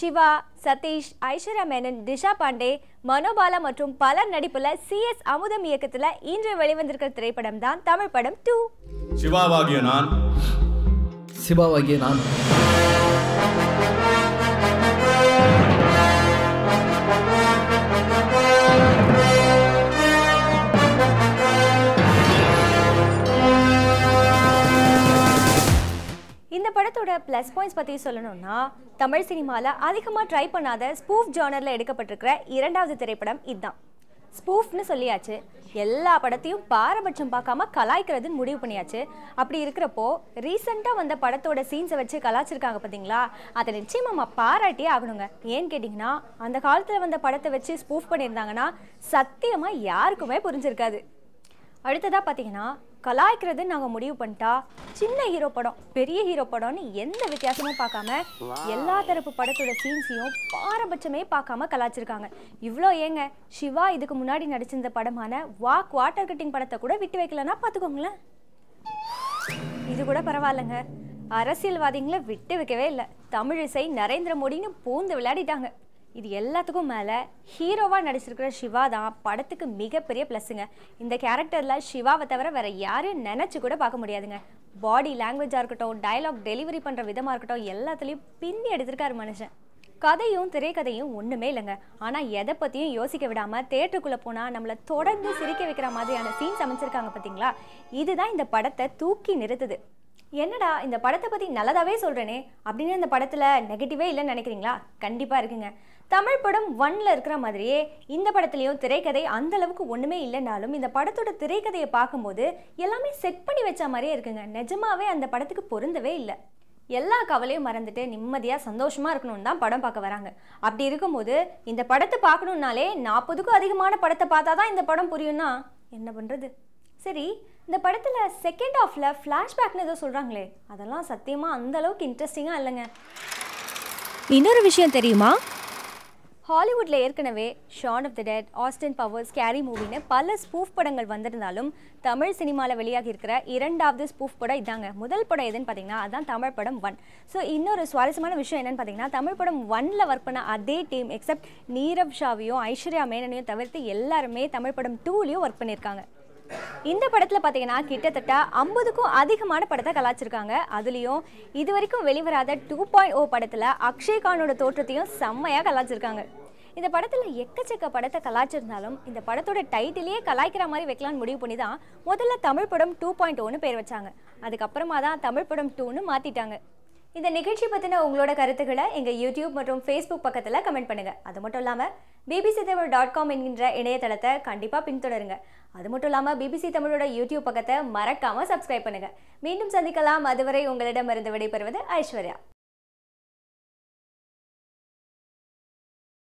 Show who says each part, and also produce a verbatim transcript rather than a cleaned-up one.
Speaker 1: சிவா, சதீஷ், ஐஸ்வர்யா மேனன், திஷா பாண்டே, மனோபாலா மற்றும் பலர் நடிப்புல சி எஸ் அமுதம் இயக்கத்துல இன்று வெளிவந்திருக்கிற திரைப்படம் தான் தமிழ் படம் டூ.
Speaker 2: சிவாவாகிய நான்
Speaker 3: சிவாவாகிய நான்
Speaker 1: இந்த படத்தோட ப்ளஸ் பாயிண்ட்ஸ் பற்றி சொல்லணும்னா தமிழ் சினிமாவில் அதிகமாக ட்ரை பண்ணாத ஸ்பூஃப் ஜானரில் எடுக்கப்பட்டிருக்கிற இரண்டாவது திரைப்படம் இதுதான். ஸ்பூஃப்னு சொல்லியாச்சு, எல்லா படத்தையும் பாரபட்சம் பார்க்காம கலாய்க்கிறதுன்னு முடிவு பண்ணியாச்சு. அப்படி இருக்கிறப்போ ரீசெண்டாக வந்த படத்தோட சீன்ஸை வச்சு கலாய்ச்சிருக்காங்க பார்த்தீங்களா, அதை நிச்சயமாக நம்ம பாராட்டியே ஆகணுங்க. ஏன்னு கேட்டிங்கன்னா அந்த காலத்தில் வந்த படத்தை வச்சு ஸ்பூஃப் பண்ணியிருந்தாங்கன்னா சத்தியமாக யாருக்குமே புரிஞ்சிருக்காது. அடுத்ததாக பார்த்தீங்கன்னா கலாய்க்கிறது நாங்கள் முடிவு பண்ணிட்டா சின்ன ஹீரோ படம் பெரிய ஹீரோ படம்னு எந்த வித்தியாசமும் பார்க்காம எல்லா தரப்பு படத்தோட சீன்ஸையும் பாரபட்சமே பார்க்காம கலாய்ச்சிருக்காங்க. இவ்வளோ ஏங்க, சிவா இதுக்கு முன்னாடி நடிச்சிருந்த படமான வாக் வாட்டர் கட்டிங் படத்தை கூட விட்டு வைக்கலன்னா பார்த்துக்கோங்களேன். இது கூட பரவாயில்லைங்க, அரசியல்வாதிகளை விட்டு வைக்கவே இல்லை. தமிழிசை நரேந்திர மோடின்னு பூந்து விளையாடிட்டாங்க. இது எல்லாத்துக்கும் மேலே ஹீரோவாக நடிச்சிருக்கிற சிவா தான் படத்துக்கு மிகப்பெரிய ப்ளஸ்ஸுங்க. இந்த கேரக்டரில் சிவாவை தவிர வேறு யாரும் நினச்சி கூட பார்க்க முடியாதுங்க. பாடி லாங்குவேஜாக இருக்கட்டும், டைலாக் டெலிவரி பண்ணுற விதமாக இருக்கட்டும், எல்லாத்துலேயும் பின்னி எடுத்திருக்காரு மனுஷன். கதையும் திரைக்கதையும் ஒன்றுமே இல்லைங்க. ஆனால் எதை பற்றியும் யோசிக்க விடாமல் தேட்டருக்குள்ளே போனால் நம்மளை தொடர்ந்து சிரிக்க வைக்கிற மாதிரியான சீன்ஸ் அமைச்சிருக்காங்க பார்த்தீங்களா, இதுதான் இந்த படத்தை தூக்கி நிறுத்துது. என்னடா இந்த படத்தை பற்றி நல்லதாகவே சொல்கிறேனே அப்படின்னு இந்த படத்தில் நெகட்டிவே இல்லைன்னு நினைக்கிறீங்களா? கண்டிப்பாக இருக்குங்க. தமிழ் படம் ஒன்ல இருக்கிற மாதிரியே இந்த படத்துலையும் திரைக்கதை அந்த அளவுக்கு ஒன்றுமே இல்லைனாலும் இந்த படத்தோட திரைக்கதையை பார்க்கும்போது எல்லாமே செட் பண்ணி வச்ச மாதிரியே இருக்குங்க. நிஜமாவே அந்த படத்துக்கு பொருந்தவே இல்லை. எல்லா கவலையும் மறந்துட்டு நிம்மதியாக சந்தோஷமாக இருக்கணும்னு தான் படம் பார்க்க வராங்க. அப்படி இருக்கும்போது இந்த படத்தை பார்க்கணுன்னாலே நாற்பதுக்கும் அதிகமான படத்தை பார்த்தா தான் இந்த படம் புரியும்னா என்ன பண்ணுறது? சரி, இந்த படத்தில் செகண்ட் ஹாஃபில் ஃப்ளாஷ்பேக்னு ஏதோ சொல்கிறாங்களே, அதெல்லாம் சத்தியமாக அந்த அளவுக்கு இன்ட்ரெஸ்டிங்காக இல்லைங்க. இன்னொரு விஷயம் தெரியுமா, ஹாலிவுட்டில் ஏற்கனவே Shaun of the Dead, Austin Powers, scary மூவின்னு பல ஸ்பூஃப் படங்கள் வந்திருந்தாலும் தமிழ் சினிமாவில் வெளியாகி இருக்கிற இரண்டாவது ஸ்பூஃப் படம் இதாங்க. முதல் படம் எதுன்னு பார்த்தீங்கன்னா அதுதான் தமிழ் படம் ஒன். ஸோ இன்னொரு சுவாரஸ்யமான விஷயம் என்னென்னு பார்த்தீங்கன்னா தமிழ் படம் ஒன்னில் ஒர்க் பண்ண அதே டீம் எக்ஸப்ட் நீரவ் ஷாவையும் ஐஸ்வர்யா மேனனையும் தவிர்த்து எல்லாருமே தமிழ் படம் டூலையும் ஒர்க் பண்ணியிருக்காங்க. இந்த படத்தில் பார்த்தீங்கன்னா கிட்டத்தட்ட ஐம்பதுக்கும் அதிகமான படத்தை கலாச்சிருக்காங்க. அதுலேயும் இது வரைக்கும் வெளிவராத டூ பாயிண்ட் ஓ படத்தில் அக்ஷய்கானோட தோற்றத்தையும் செம்மையாக கலாச்சிருக்காங்க. இந்த படத்தில் எக்கச்சக்க படத்தை கலாச்சிருந்தாலும் இந்த படத்தோட டைட்டிலேயே கலாய்க்கிற மாதிரி வைக்கலான்னு முடிவு பண்ணி தான் முதல்ல தமிழ் படம் டூ பாயிண்ட் ஓன்னு பேர் வச்சாங்க. அதுக்கப்புறமா தான் தமிழ் படம் டூன்னு மாற்றிட்டாங்க. இந்த நிகழ்ச்சி பற்றின உங்களோட கருத்துக்களை எங்கள் யூடியூப் மற்றும் ஃபேஸ்புக் பக்கத்தில் கமெண்ட் பண்ணுங்கள். அது மட்டும் இல்லாமல் பிபிசி தமிழ் டாட் காம் என்கின்ற இணையதளத்தை கண்டிப்பாக பின்தொடருங்க. அது மட்டும் இல்லாமல் பிபிசி தமிழோட யூடியூப் பக்கத்தை மறக்காமல் சப்ஸ்கிரைப் பண்ணுங்கள். மீண்டும் சந்திக்கலாம். அதுவரை உங்களிடமிருந்து விடைபெறுவது ஐஸ்வர்யா.